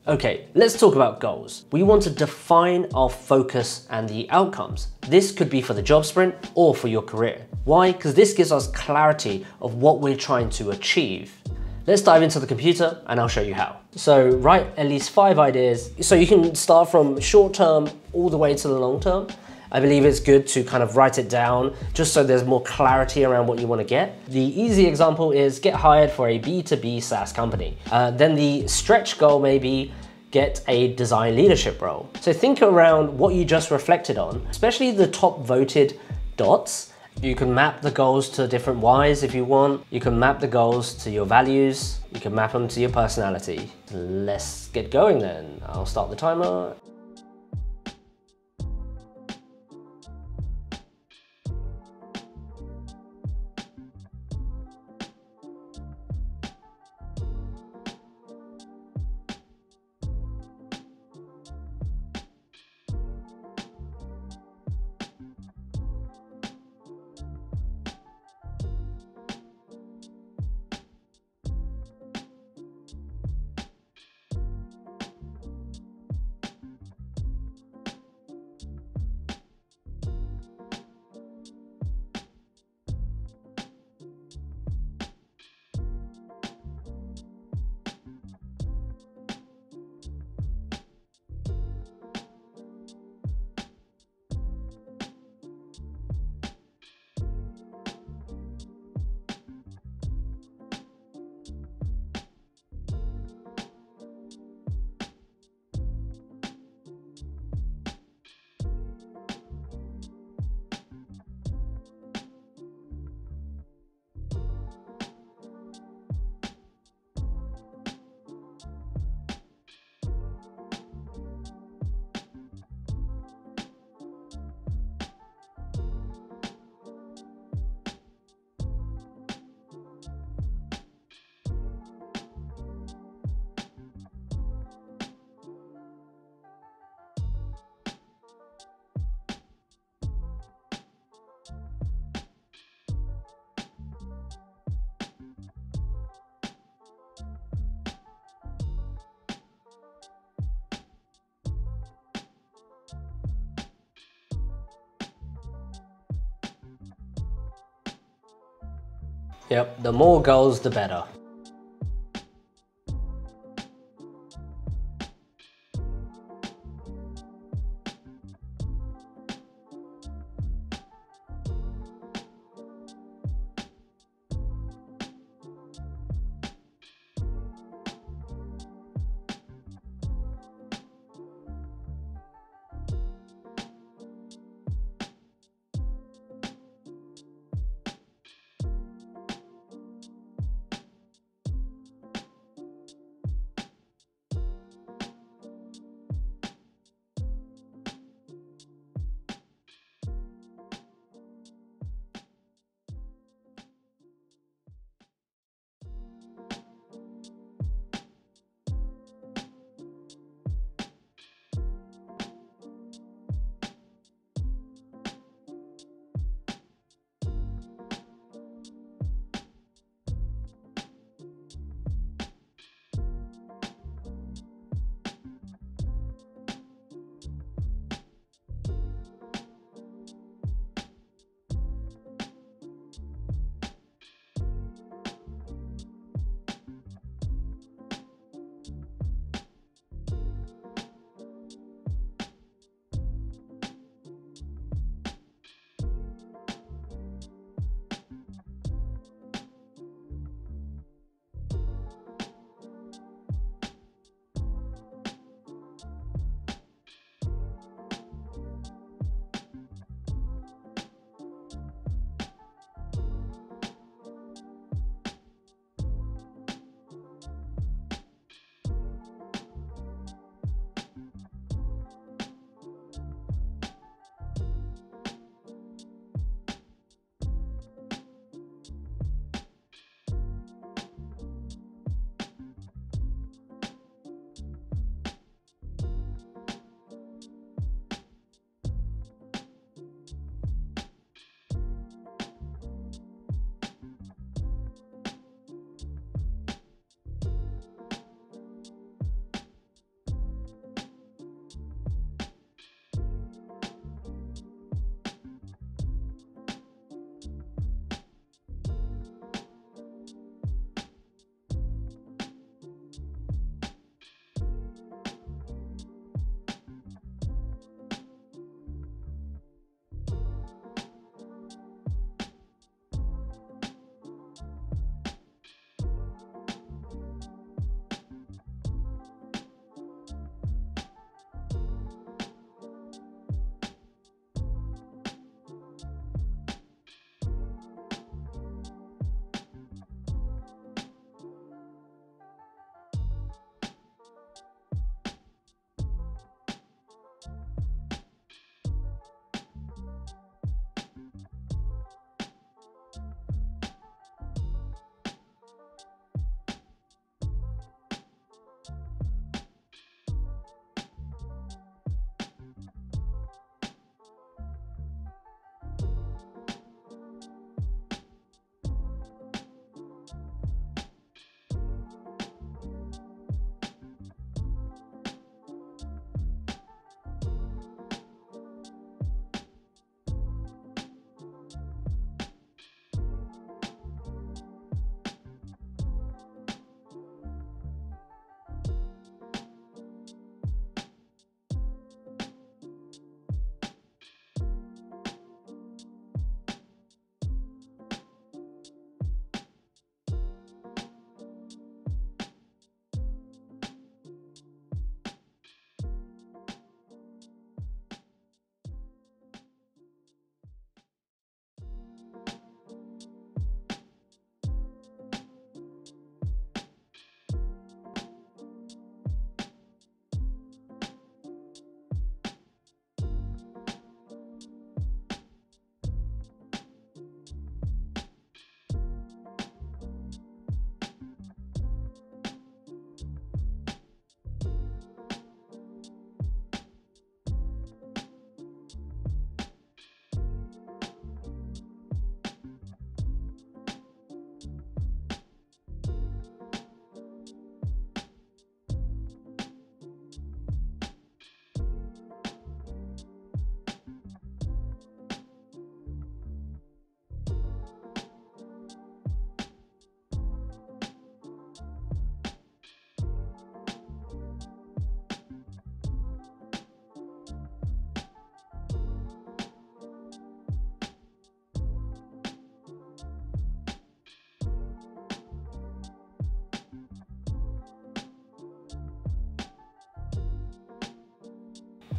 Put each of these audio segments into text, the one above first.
Okay, let's talk about goals. We want to define our focus and the outcomes. This could be for the job sprint or for your career. Why? Because this gives us clarity of what we're trying to achieve. Let's dive into the computer and I'll show you how. So write at least 5 ideas. So you can start from short term all the way to the long term. I believe it's good to kind of write it down just so there's more clarity around what you want to get. The easy example is get hired for a B2B SaaS company. Then the stretch goal may be get a design leadership role. So think around what you just reflected on, especially the top voted dots. You can map the goals to different whys if you want. You can map the goals to your values. You can map them to your personality. Let's get going then. I'll start the timer. Yep, the more goals, the better.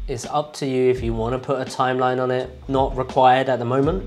It's up to you if you want to put a timeline on it, not required at the moment.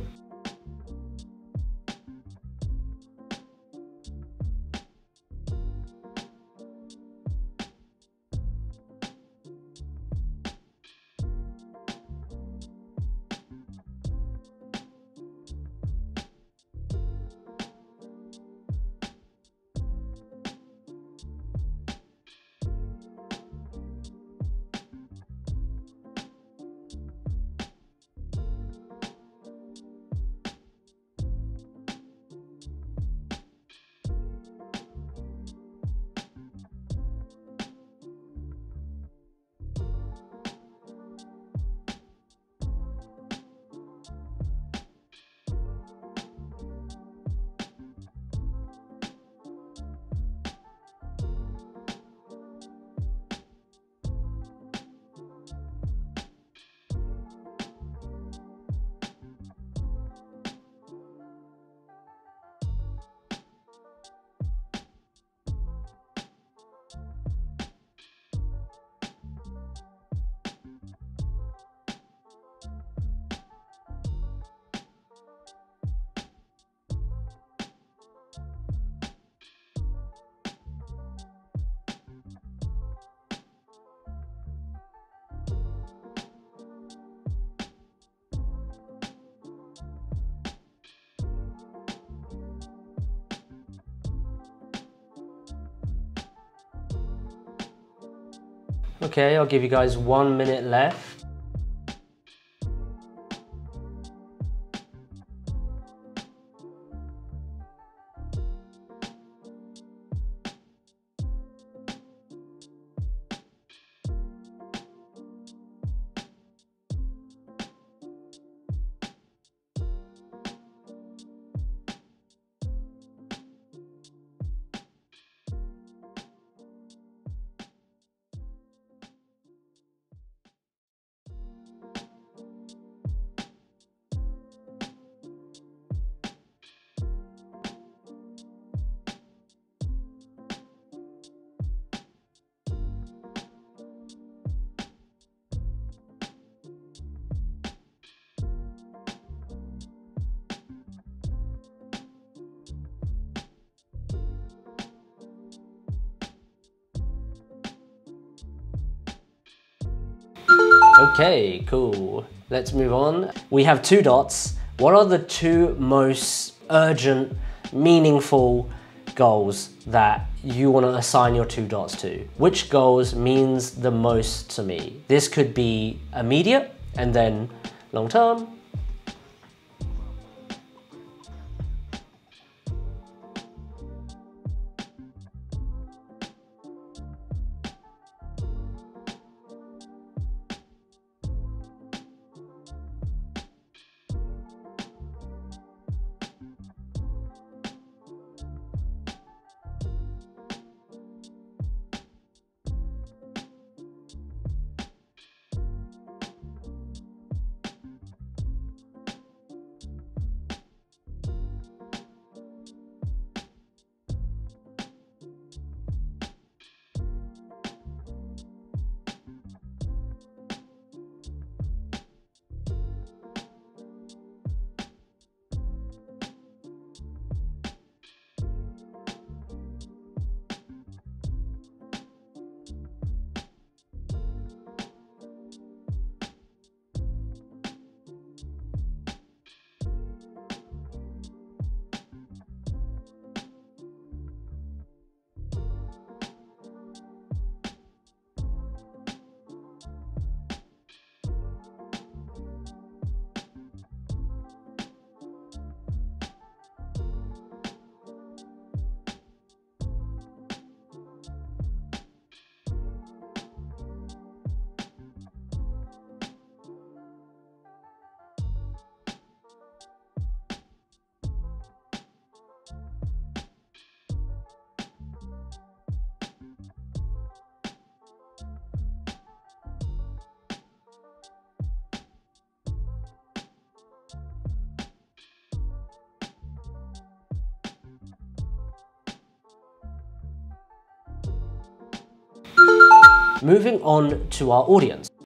Okay, I'll give you guys 1 minute left. Okay, cool. Let's move on. We have 2 dots. What are the 2 most urgent, meaningful goals that you want to assign your 2 dots to? Which goals means the most to me? This could be immediate and then long term. Moving on to our audience.